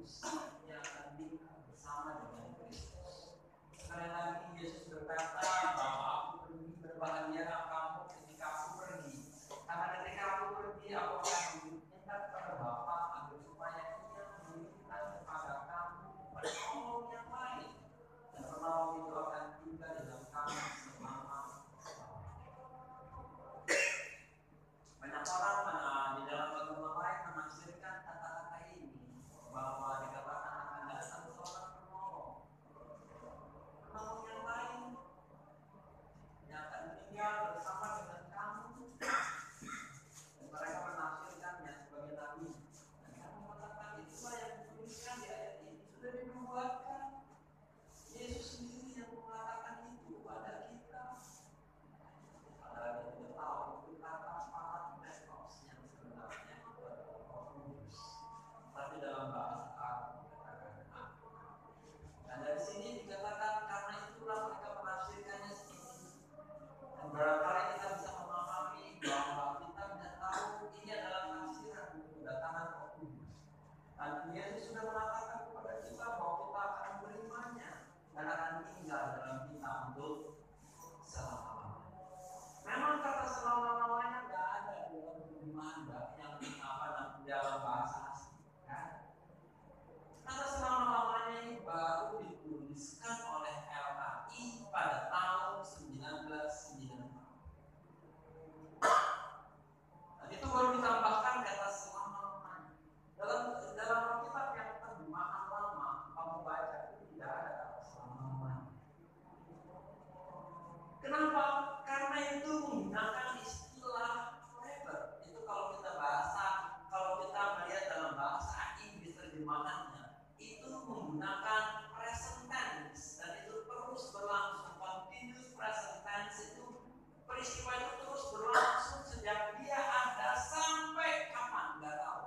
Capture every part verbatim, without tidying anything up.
kudus yang akan tinggal bersama dengan Kristus. Sekali lagi Yesus berkata bahwa aku pergi, berbahagialah kamu ketika aku pergi. Karena ketika aku pergi, aku akan minta kepada Bapa agar supaya Ia memberikan kepada kamu penolong yang lain. Dan penolong itu akan tinggal di dalam kamu selama. Banyak orang uh, di dalam agama lain menafsirkan kata-kata ini bahwa dikatakan akan datang seorang penolong, penolong yang lain yang akan tinggal bersama dengan kamu. Dan mereka menafsirkannya sebagai nabi. Dan kami mengatakan itulah yang dituliskan di ayat ini sudah dibuatkan. Yesus sendiri yang mengatakan itu pada kita. Padahal kita tidak tahu itu kata parakletos yang sebenarnya itu adalah kudus. Tapi dalam bahasa Arab dikatakan aku. Dan dari sini dikatakan karena itulah mereka menafsirkannya seperti itu. Dan barangkali kita bisa memahami bahwa kita tidak tahu ini adalah tafsiran kedatangan Roh Kudus. Dan Yesus sudah mengatakan kepada kita bahwa kita akan menerimanya dan akan tinggal dalam kita untuk selama-lamanya. Memang kata selama-lamanya tidak ada di dalam terjemahan yang apa dalam bahasa asli, kan? Kata selama-lamanya ini baru dituliskan oleh L K I pada tahun seribu sembilan ratus sembilan puluh empat. Dan itu baru ditambahkan kata selama-lamanya. Dalam dalam Alkitab yang terjemahan lama kamu baca itu tidak ada kata selama-lamanya. Kenapa? Karena itu menggunakan istilah forever. Itu kalau kita bahasa, kalau kita melihat dalam bahasa Inggris terjemahannya, itu menggunakan present tense dan itu terus berlangsung. Continuous present tense itu peristiwa itu terus berlangsung sejak dia ada sampai kapan nggak tahu.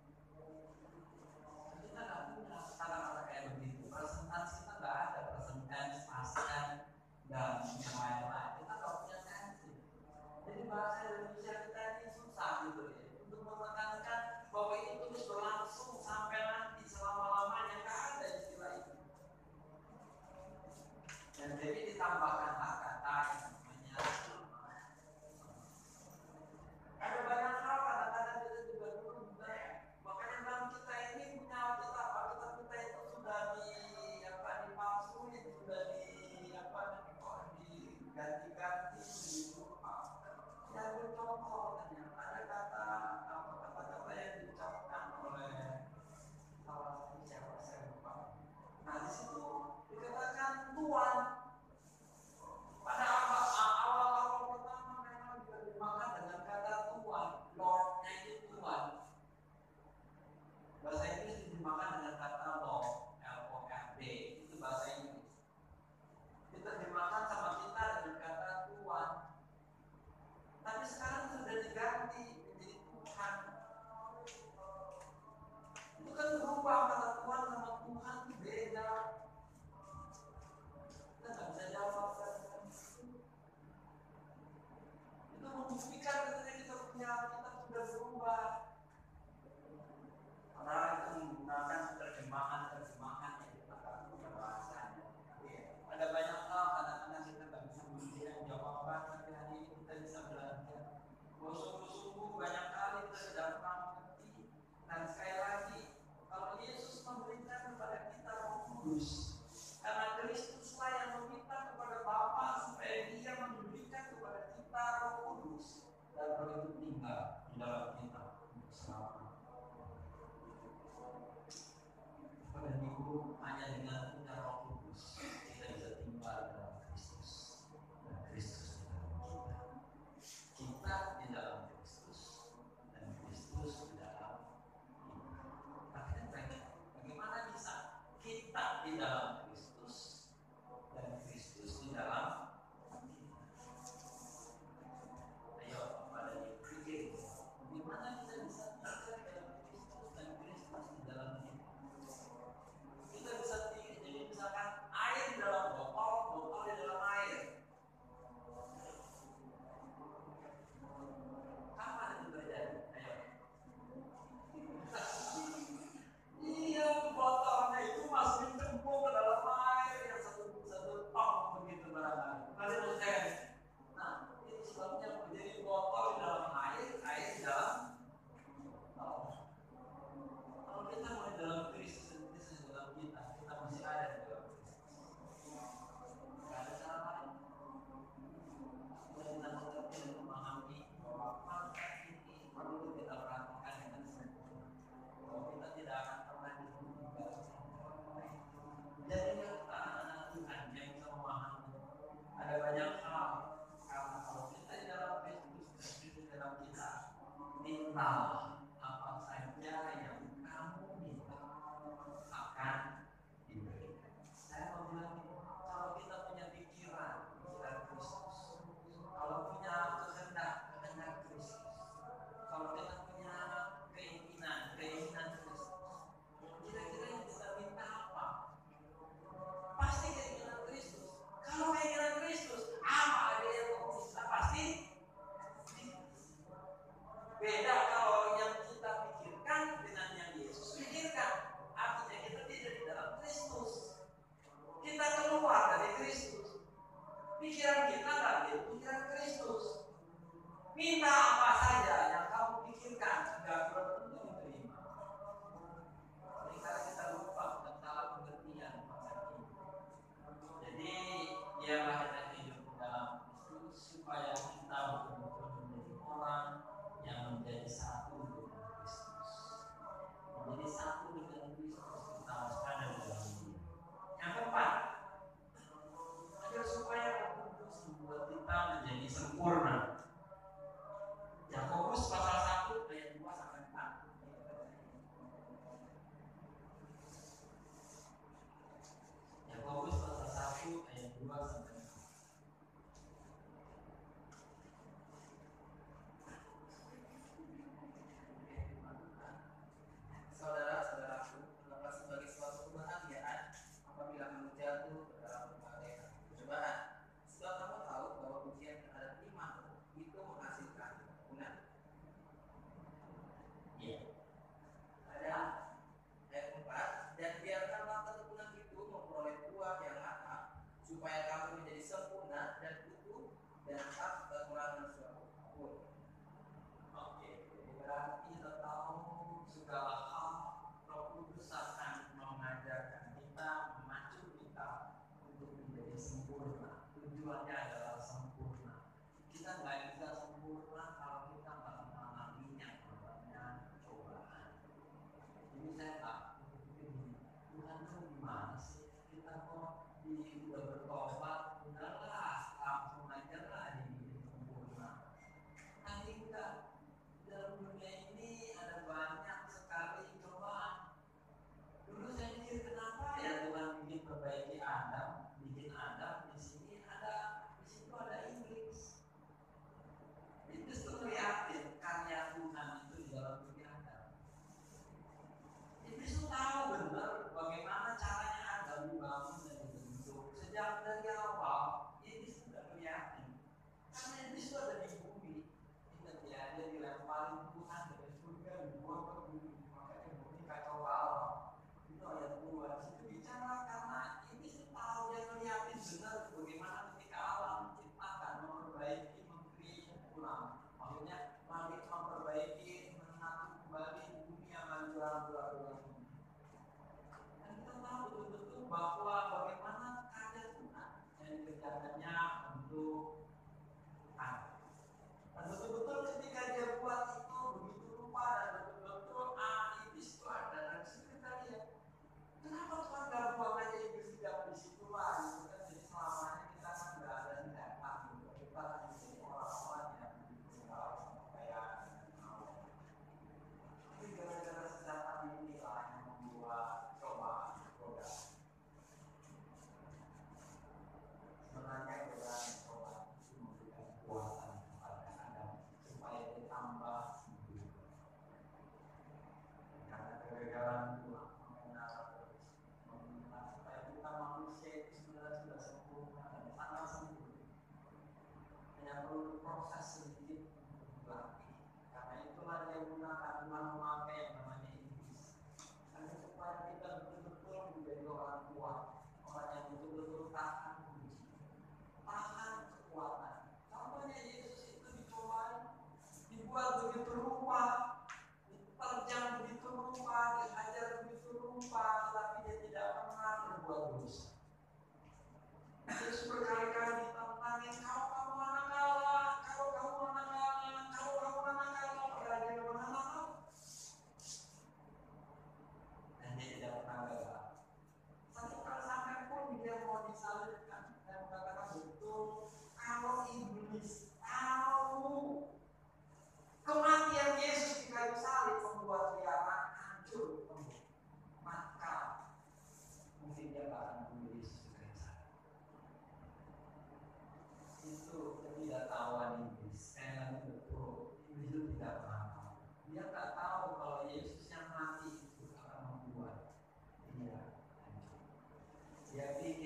Kita nggak punya kata-kata kayak begitu. Present tense kita nggak ada present tense, past tense dan yang lain-lain. Kita nggak punya tensi. Jadi bahasa Indonesia kita ini susah gitu ya untuk menekankan bahwa itu terus berlangsung sampai nanti selama-lamanya. Nggak ada istilah itu. Dan jadi ditambahkanlah kata yang namanya selama. Ada banyak hal kadang-kadang kita juga dulu juga. Makanya dalam kita ini punya Alkitab, Alkitab kita itu sudah di apa dipalsuin, sudah di apa diganti-ganti diubah. Yang bercontoh ternyata ada kata apa kata-kata yang diucapkan oleh salah satu siapa saya lupa. Nah di situ dikatakan Tuhan. Pada awal-awal pertama memang diterjemahkan dengan kata Tuhan, Lord-nya itu Tuhan. Bahasa Inggris diterjemahkan dengan kata Lord, L O R D, itu bahasa Inggris. Diterjemahkan sama kita dengan kata Tuhan. Tapi sekarang sudah diganti menjadi Tuhan. Itu kan berubah kata Tuhan sama Tuhan itu beda. Kita nggak bisa jawab kan? Itu membuktikan ketika kita punya kita sudah berubah. Karena itu menggunakan terjemahan-terjemahan yang dikatakan pada bahasanya. Ya, ada banyak hal kadang-kadang kita nggak bisa memberikan jawaban, tapi hari ini kita bisa belajar. Bahwa sungguh-sungguh banyak kali kita tidak pernah mengerti. Dan sekali lagi, kalau Yesus memberikan kepada kita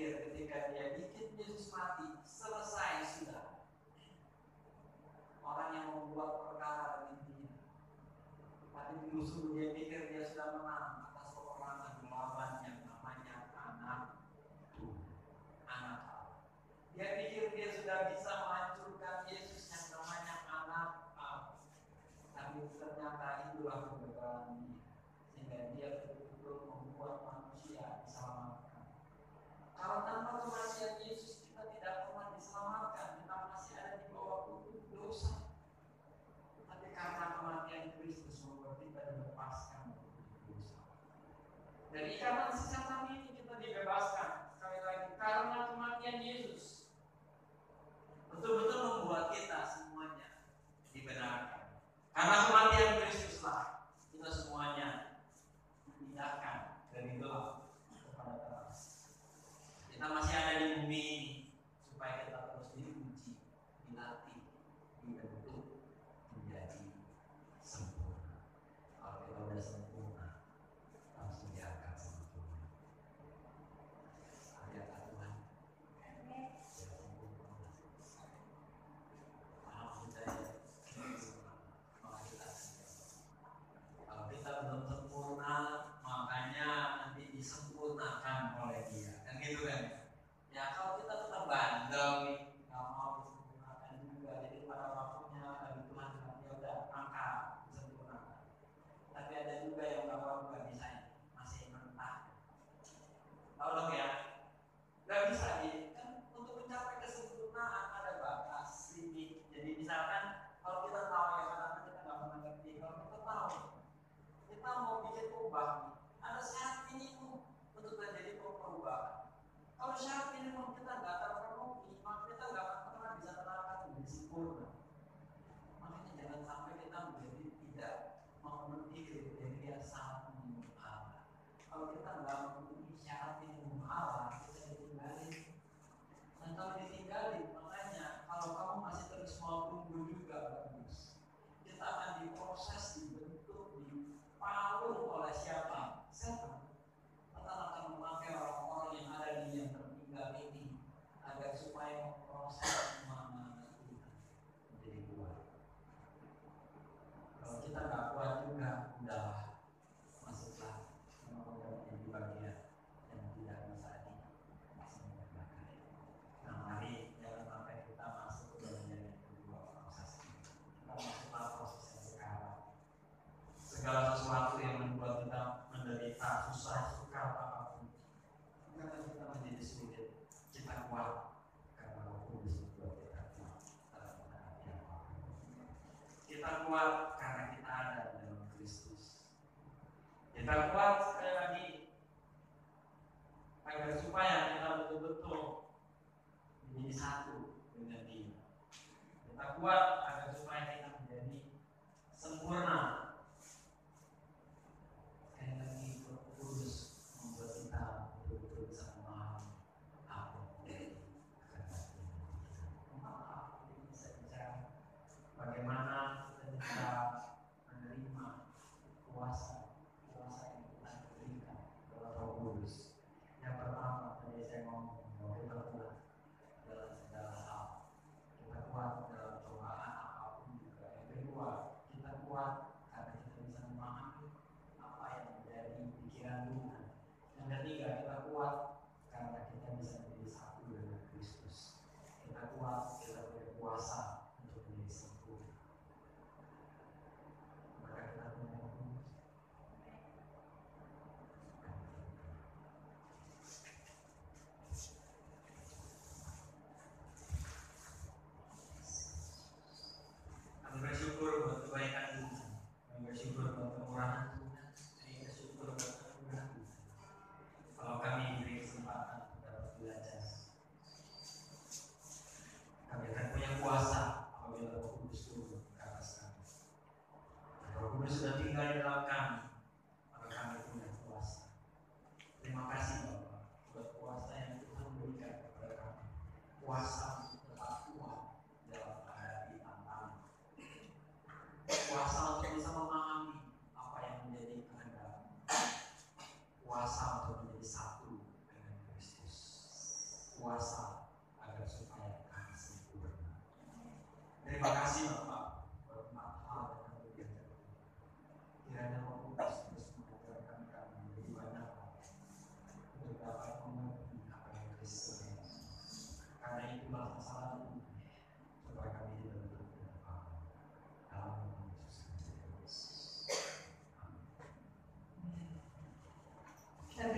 berpikir ketika dia bikin Yesus mati, selesai sudah. Orang yang membuat perkara ini, tapi musuh dia pikir dia sudah menang atas peperangan melawan yang namanya anak Tuhan, anak Allah. Dia pikir dia sudah bisa menghancurkan Yesus yang namanya anak Allah. Tapi ternyata itulah kegagalan dia, sehingga dia betul-betul membuat manusia diselamatkan. Kalau tanpa kematian Yesus kita tidak pernah diselamatkan, kita masih ada di bawah kutuk dosa. Tapi karena kematian Kristus membuat kita dilepaskan dari dosa. Dari ikatan si setan ini kita dibebaskan. Sekali lagi, karena kematian Yesus betul-betul membuat kita semuanya dibenarkan. Karena kematian Kristuslah kita semuanya dipindahkan dari gelap kepada terang. Kita masih ada di bumi ini supaya kita terus diuji, dilatih, dibentuk menjadi sempurna. Kalau kita sudah sempurna, langsung diangkat sama Tuhan. Ayat Tuhan, ya sempurna. Maaf kita ya, kalau kita belum sempurna, makanya nanti disempurnakan oleh Dia. Kan gitu kan? Ya kalau kita tetap bandel nih, nggak mau disempurnakan juga, jadi pada waktunya bagi Tuhan ya udah angkat disempurnakan. Tapi ada juga yang bapak nggak bisa, masih mentah. Tahu dong ya? Nggak bisa nih, kan untuk mencapai kesempurnaan ada batas limit. Jadi misalkan kalau kita tahu ya, karena kita nggak pernah ngerti, kalau kita tahu kita mau bikin perubahan, ada syarat minimum untuk terjadi perubahan. Kalau syarat minimum kita nggak terpenuhi, maka kita nggak akan pernah bisa terangkat menjadi sempurna. Makanya jangan sampai kita menjadi tidak memenuhi kriteria syarat minimum Allah. Kalau kita nggak memenuhi syarat minimum Allah, kita ditinggalin. Dan kalau ditinggalin, makanya kalau kamu masih terus mau tunggu juga bagus. Kita akan diproses, dibentuk, dipalu oleh siapa? Setan. Setan akan memakai orang-orang yang ada di yang tertinggal ini agar supaya memproses mana kita menjadi kuat. Kalau kita nggak kuat juga, udahlah, masuklah menjadi bagian yang tidak bisa disempurnakan. Nah, mari jangan sampai kita masuk ke bagian yang kedua proses ini. Kita masuklah proses yang sekarang. Segala sesuatu yang membuat kita menderita, susah, sukar apapun, karena kita menjadi sulit, kita kuat karena Roh Kudus membuat kita kuat dalam menghadapi apapun. Kita kuat karena kita ada dalam Kristus. Kita kuat sekali lagi agar supaya kita betul-betul menjadi satu dengan Dia. Kita kuat agar supaya kita menjadi sempurna. Sekali lagi, Roh Kudus membuat kita betul-betul bisa memahami apa yang kehendak Dia. Maaf, kita bisa bicara bagaimana kita bisa menerima kuasa kuasa yang Tuhan berikan oleh Roh Kudus. Yang pertama tadi saya ngomong bahwa kita kuat dalam segala hal. Kita kuat dalam cobaan,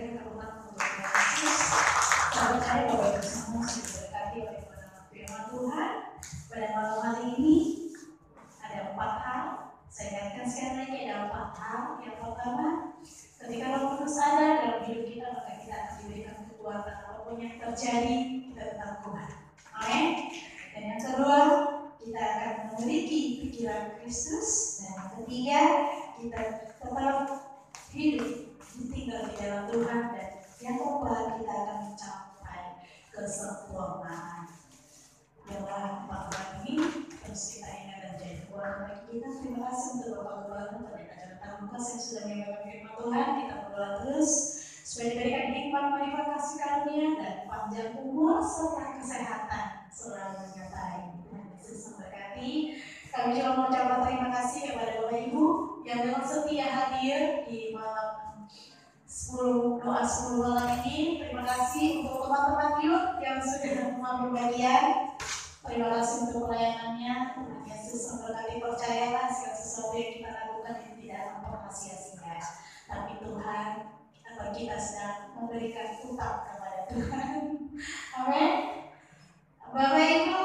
berikan kekuatan untuk Yesus. Saya percaya bahwa itu semua sudah diberkati oleh firman Tuhan. Pada malam hari ini ada empat hal. Saya ingatkan sekali lagi ada empat hal. Yang pertama, ketika Roh Kudus ada dalam hidup kita, maka kita akan diberikan kekuatan. Apapun yang terjadi, kita tetap kuat. Amin. Dan yang kedua, kita akan memiliki pikiran Kristus. Dan yang ketiga, kita tetap hidup tinggal di dalam Tuhan. Dan yang keempat, kita akan mencapai kesempurnaan. Biarlah empat hal ini terus kita ingat dan jadi kekuatan bagi kita. Terima kasih untuk Bapak Kepala Pendeta Jonathan Lukas yang sudah menyampaikan firman Tuhan. Kita berdoa terus supaya diberikan hikmat, marifat, kasih karunia dan panjang umur serta kesehatan selalu menyertai. Tuhan Yesus memberkati. Kami juga mengucapkan terima kasih kepada Bapak Ibu yang dengan setia hadir di malam sepuluh doa sepuluh malam ini. Terima kasih untuk teman-teman youth yang sudah mengambil bagian. Terima kasih untuk pelayanannya. Tuhan Yesus memberkati. Percayalah segala sesuatu yang kita lakukan itu tidak akan pernah sia-sia. Tapi Tuhan, atau kita sedang memberikan utang kepada Tuhan. Amin. Bapak Ibu,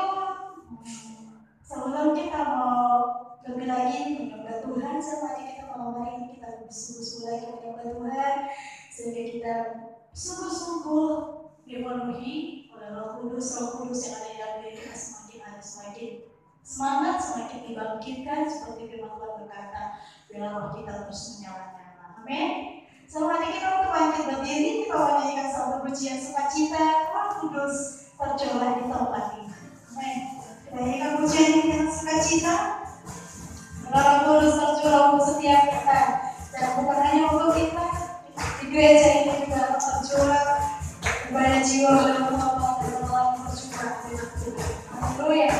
sebelum kita mau lebih lagi menyembah Tuhan, sama aja kita malam hari ini kita bersungguh-sungguh lagi menyembah Tuhan, sehingga kita sungguh-sungguh dipenuhi oleh Roh Kudus. Roh Kudus yang ada di dalam diri kita semakin ada, semakin semangat, semakin dibangkitkan, seperti firman Tuhan berkata, biar roh kita terus menyala-nyala. Amin. Selamat kita untuk bangkit berdiri, kita menyanyikan satu pujian sukacita. Roh Kudus tercurah di tempat ini. Amin. Kita nyanyikan pujian yang sukacita. Roh Kudus tercurah untuk setiap kita, dan bukan hanya untuk kita, di gereja ini juga tercurah kepada jiwa dan Allah dan Allah tercurah di kita. Haleluya.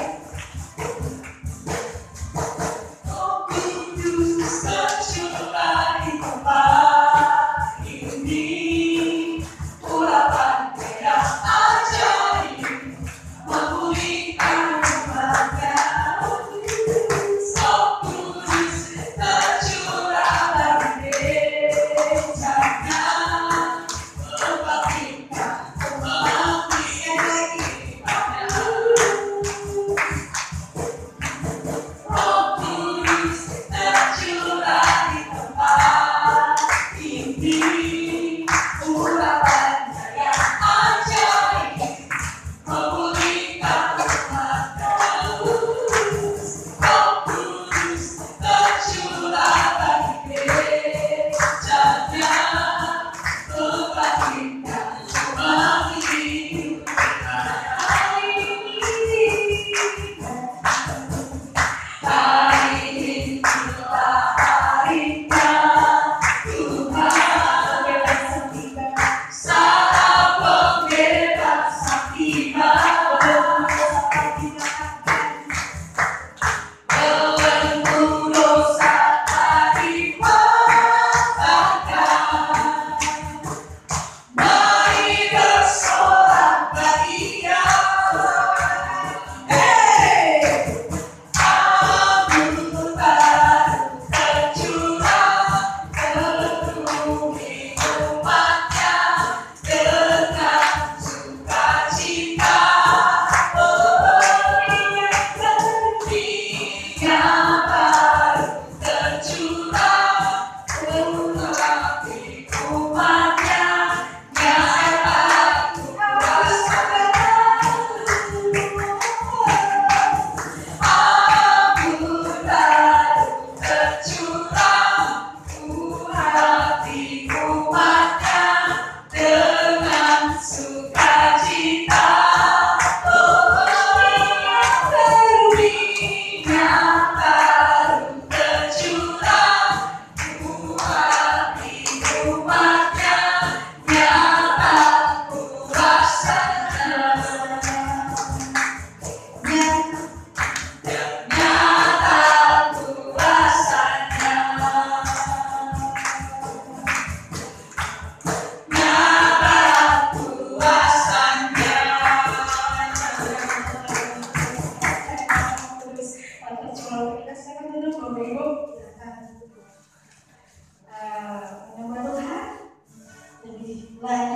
Roh Kudus tercurah di tempat ini, urapan merah ajaib memulihkan umatnya. Roh Kudus tercurah bagi gerejanya,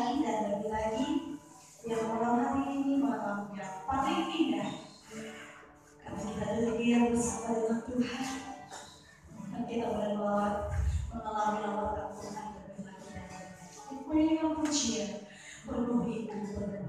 lagi dan lebih lagi yang malam hari ini malam yang paling indah karena kita duduk bersama dengan Tuhan dan kita boleh mengalami lawatan Tuhan lebih lagi dan lebih lagi yang pujian penuhi itu benar.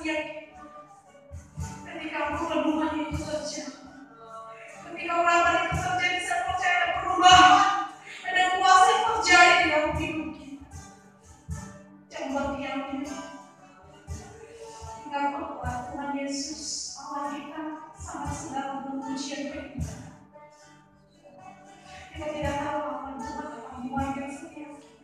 setiap kita. Ketika peneduhan itu terjadi, ketika urapan itu terjadi, saya percaya ada perubahan, ada kuasa yang terjadi di dalam hidup kita. Jangan berdiam diri. Ingat bahwa Tuhan Yesus Allah kita sangat sedang memuji kita. Kita tidak tahu apa Tuhan akan membagikan setiap kita.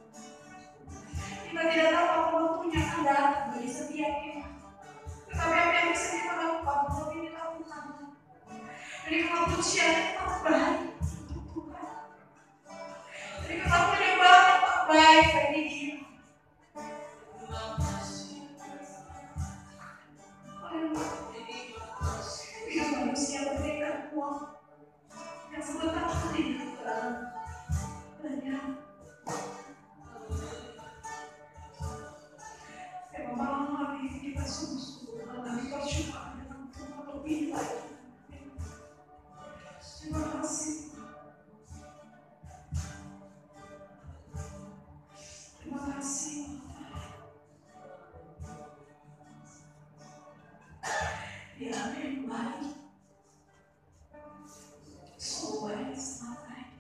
Kita tidak tahu apa waktunya akan datang bagi setiap kita. Tetapi apa yang bisa kita lakukan untuk ini lakukan. Berikan pujian yang terbaik untuk Tuhan. Berikan pengakuan yang baik bagi Dia. Bila manusia memberikan uang yang sebentar tidak banyak, yang malam hari ini kita sungguh-sungguh mengalami perjumpaan dengan Tuhan lebih lagi. Terima kasih. Terima kasih. Dia yang baik. So baik sampai.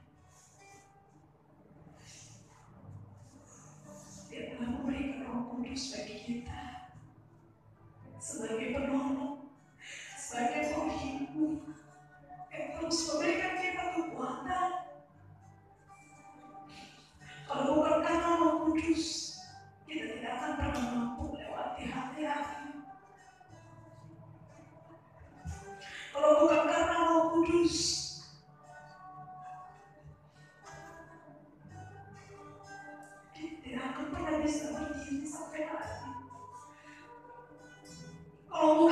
Dia telah memberikan Roh Kudus bagi kita sebagai penolong, sebagai penghibur yang terus memberikan kita kekuatan. Kalau bukan karena Roh Kudus, kita tidak akan pernah mampu melewati hati-hati. Kalau bukan karena Roh Kudus, kita tidak akan pernah bisa berdiri sampai hari. Kalau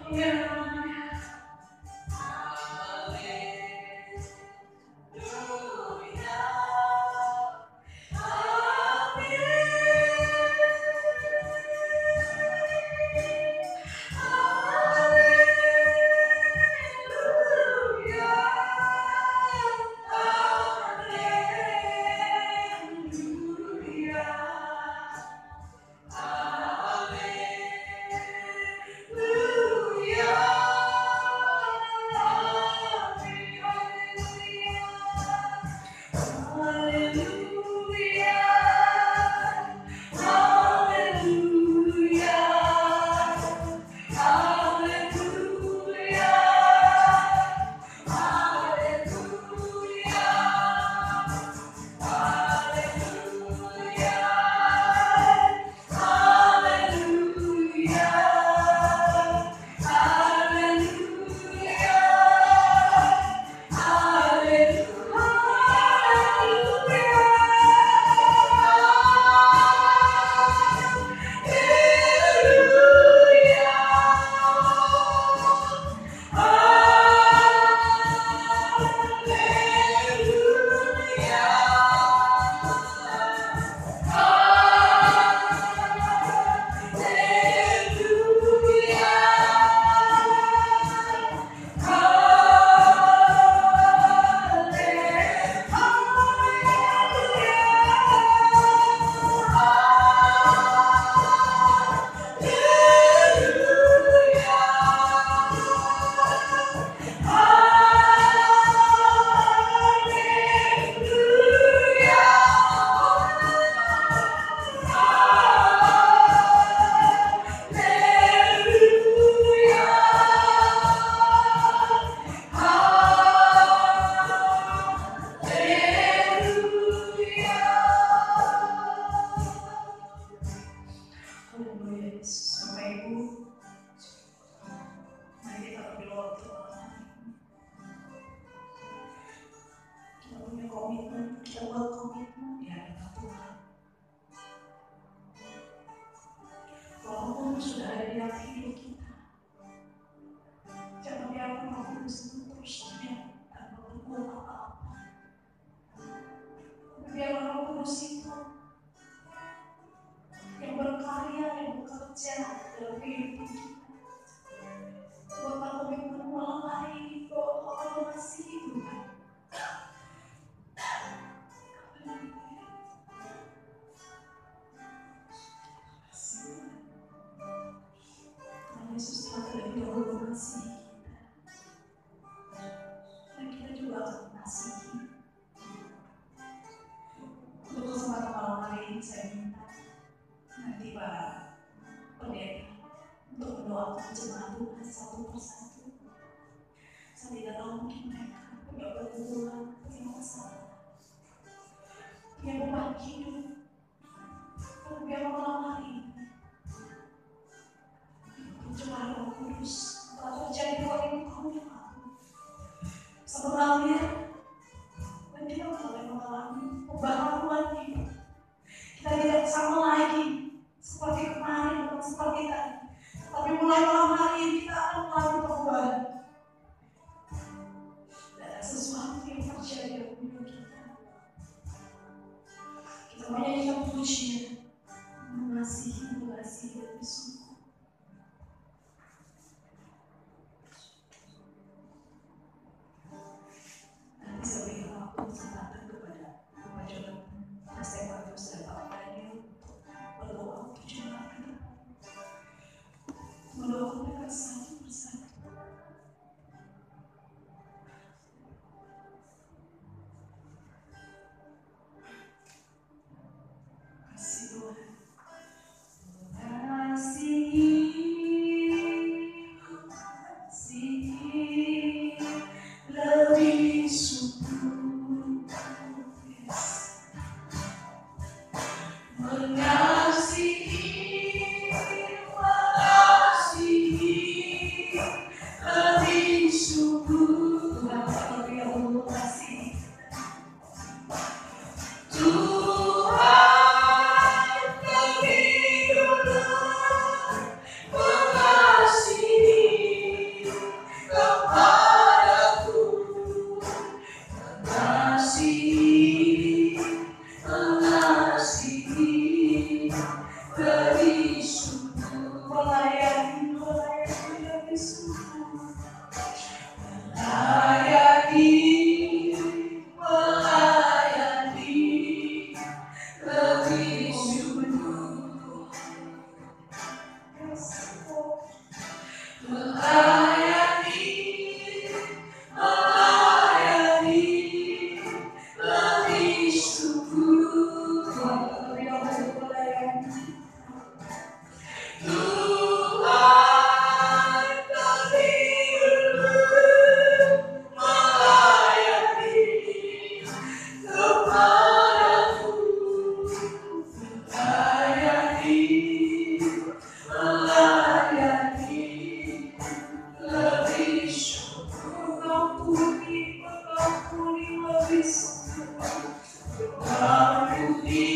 Kasih melayani, melayani, lebih syukur. Tuhan lebih dulu melayani kepadaku, melayani, melayani, lebih syukur. Mengampuni, mengampuni, lebih syukur. Mengampuni,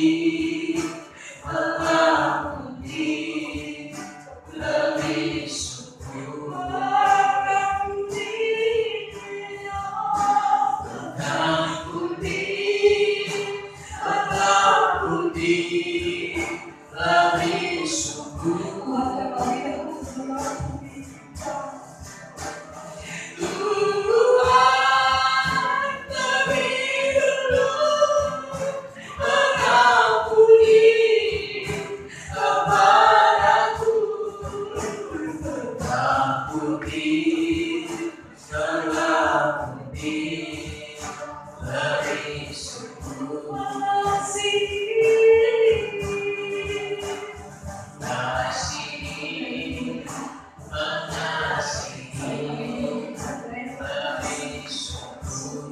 mengampuni, lebih syukur. Mengampuni, mengampuni, mengampuni, lebih syukur. Tuhan lebih dulu mengampuni kepadaku, mengampuni, mengampuni, lebih syukur. Mengasihi, mengasihi, mengasihi, lebih syukur.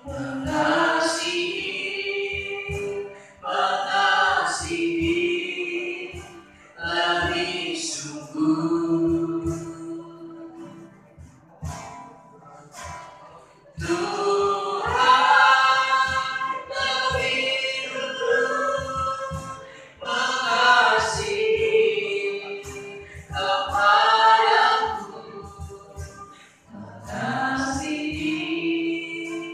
mengasihi, mengasihi lebih sungguh. Tuhan lebih dulu mengasihi kepadaku, mengasihi,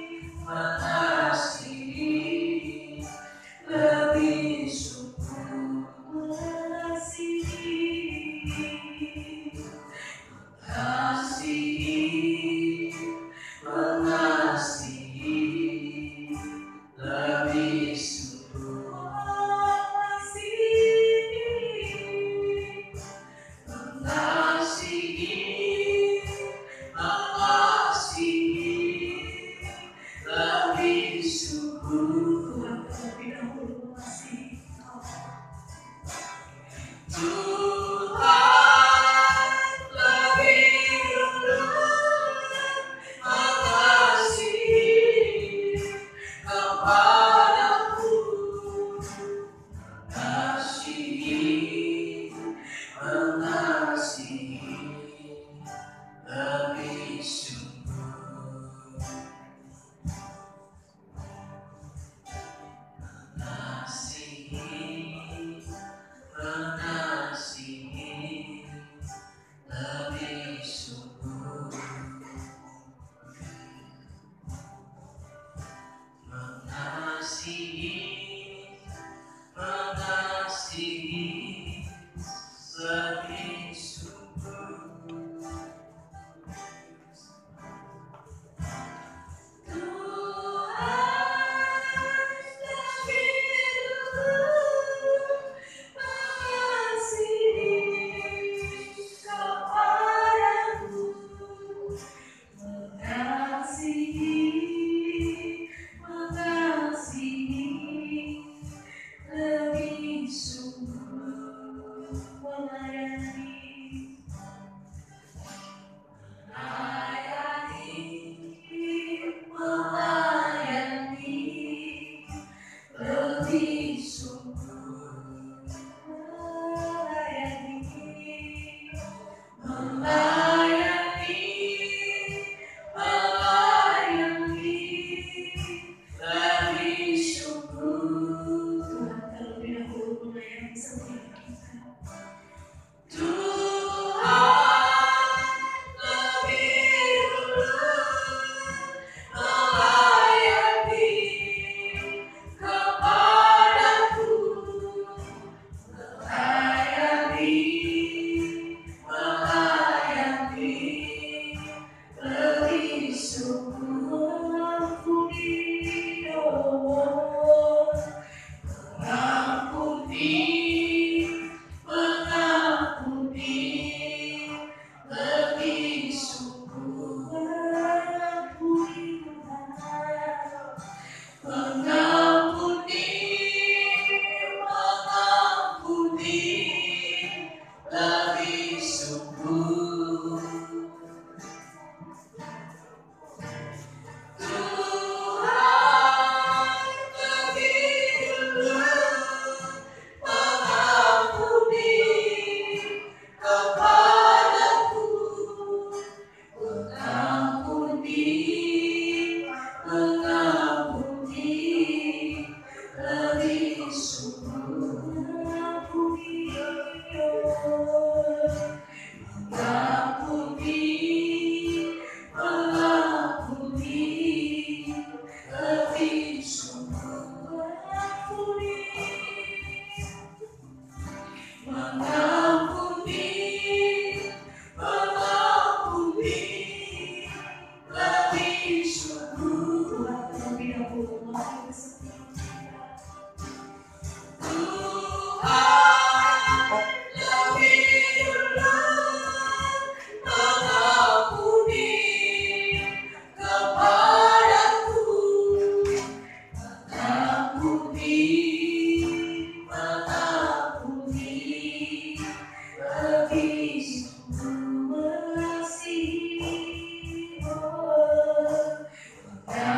mengasihi lebih sungguh, mengasihi, mengasihi, mengasihi lebih sungguh, mengasihi, mengasihi, mengasihi lebih sungguh. Tuhan terlebih dahulu mengasihi engkau. Tuhan lebih dulu mengasihi kepadaku, mengasihi, mengasihi lebih sungguh, mengasihi, mengasihi lebih sungguh, mengasihi, mengasihi lebih sungguh. Tuhan lebih dulu mengasihi kepadaku, mengasihi, mengasihi lebih sungguh, melayani, melayani, melayani lebih sungguh, melayani, melayani, melayani lebih sungguh. Tuhan terlebih dahulu melayani setiap kita. Tuhan lebih dulu melayani kepadaku, melayani, melayani lebih sungguh, mengampuni, oh, mengampuni, mengampuni lebih sungguh, mengampuni Tuhan, mengampuni, mengampuni lebih sungguh. Tuhan lebih dulu mengampuni kepadaku, mengampuni, mengampuni lebih sungguh, mengampuni, mengampuni, mengampuni lebih sungguh, mengampuni, mengampuni, mengampuni lebih sungguh. Tuhan terlebih dahulu melayani setiap kita. Tuhan lebih dulu mengampuni kepadaku, mengampuni, mengampuni lebih sungguh, mengasihi, oh,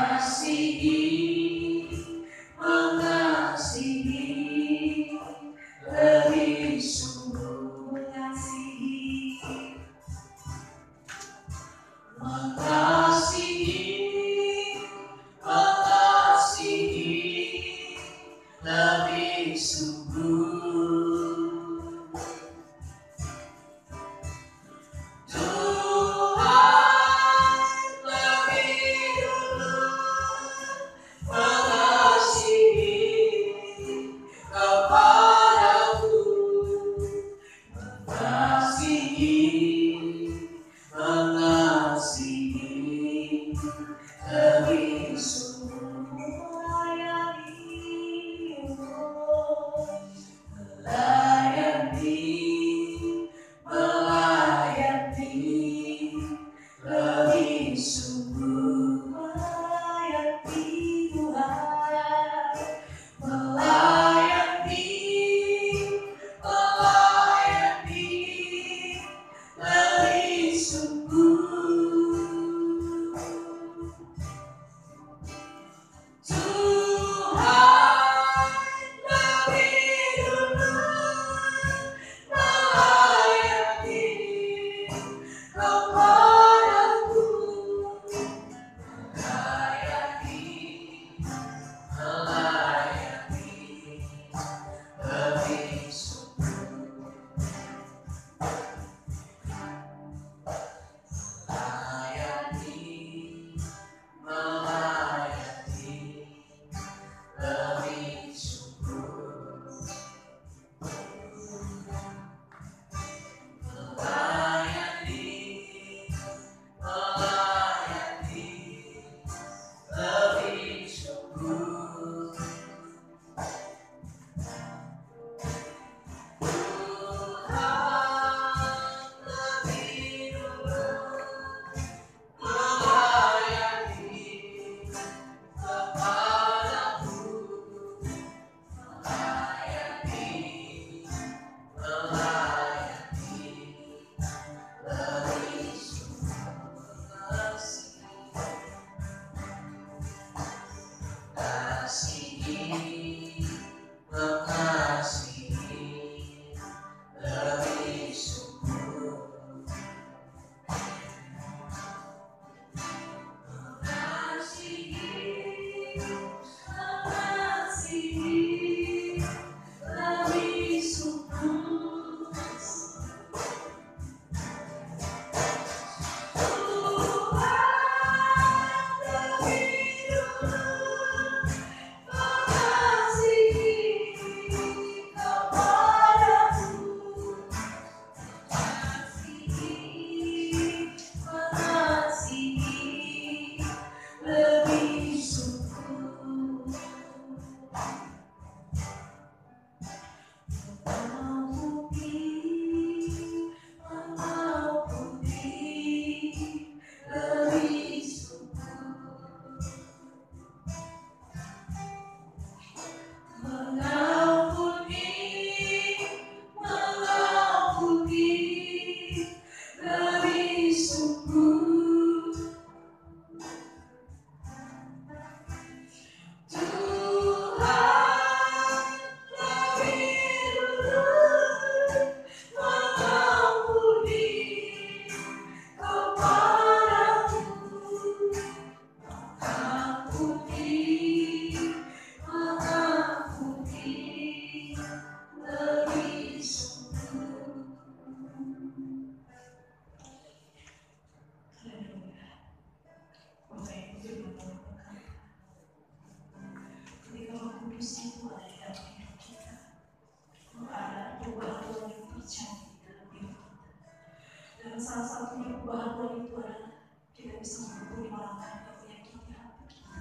salah satunya kebahagiaan itu adalah kita bisa mengampuni orang lain yang menyakiti hati kita.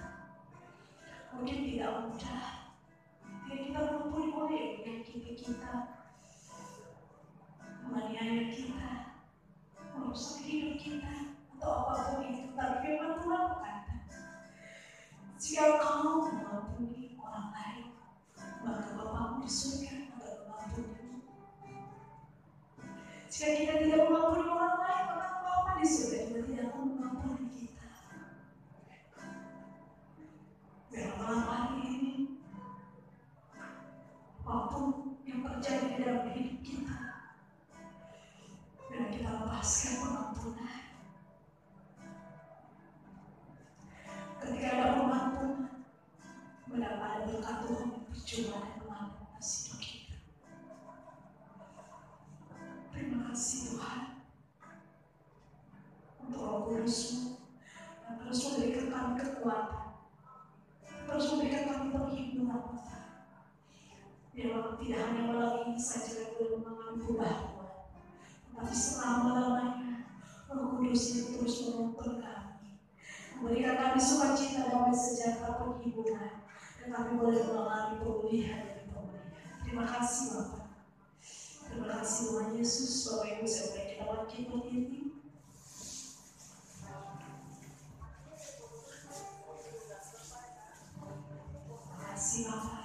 Mungkin tidak mudah ketika kita mengampuni orang yang menyakiti kita, menganiaya kita, merusak hidup kita, atau apapun itu. Tapi firman Tuhan berkata, jika kamu mengampuni orang lain, maka Bapa di surga akan mengampunimu. Jika kita tidak mengampuni orang lain, maka Bapa di surga juga tidak akan mengampuni kita. Biar malam hari ini, apapun yang terjadi di dalam hidup kita, biar kita lepaskan pengampunan. Ketika ada pengampunan, benar ada berkat Tuhan yang percuma dan mengampuni hidup kita. Terima kasih Tuhan untuk Roh Kudus-Mu yang terus memberikan kami kekuatan, terus memberikan kami penghiburan Tuhan. Biar tidak hanya malam ini saja yang boleh mengalami perubahan, tapi selama-lamanya Roh Kudus itu terus menuntun kami, memberikan kami sukacita, damai sejahtera, penghiburan, dan kami boleh mengalami pemulihan dan pemulihan. Terima kasih Bapak. Terima kasih Tuhan Yesus. Bapak Ibu, saya boleh kita bangkit berdiri. Terima kasih Bapak.